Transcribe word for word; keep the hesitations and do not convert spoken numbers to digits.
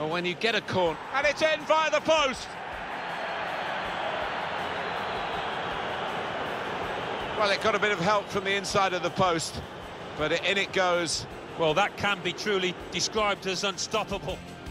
But when you get a corner... And it's in via the post! Well, it got a bit of help from the inside of the post, but in it goes. Well, that can be truly described as unstoppable.